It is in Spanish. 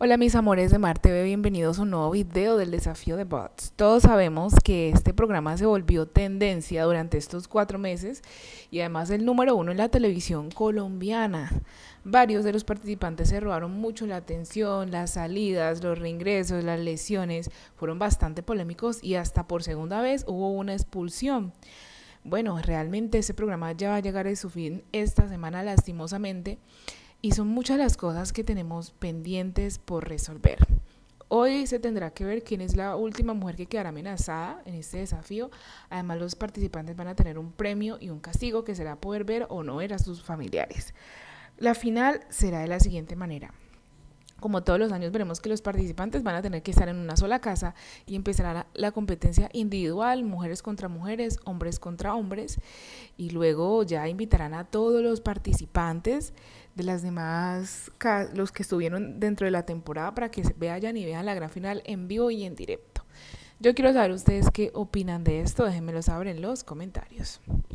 Hola mis amores de Mar TV, bienvenidos a un nuevo video del desafío de bots. Todos sabemos que este programa se volvió tendencia durante estos 4 meses y además el número uno en la televisión colombiana. Varios de los participantes se robaron mucho la atención, las salidas, los reingresos, las lesiones fueron bastante polémicos y hasta por segunda vez hubo una expulsión. Bueno, realmente ese programa ya va a llegar a su fin esta semana lastimosamente. Y son muchas las cosas que tenemos pendientes por resolver. Hoy se tendrá que ver quién es la última mujer que quedará amenazada en este desafío. Además, los participantes van a tener un premio y un castigo que será poder ver o no ver a sus familiares. La final será de la siguiente manera. Como todos los años veremos que los participantes van a tener que estar en una sola casa y empezará la competencia individual, mujeres contra mujeres, hombres contra hombres, y luego ya invitarán a todos los participantes de las demás, los que estuvieron dentro de la temporada para que vayan y vean la gran final en vivo y en directo. Yo quiero saber ustedes qué opinan de esto, déjenmelo saber en los comentarios.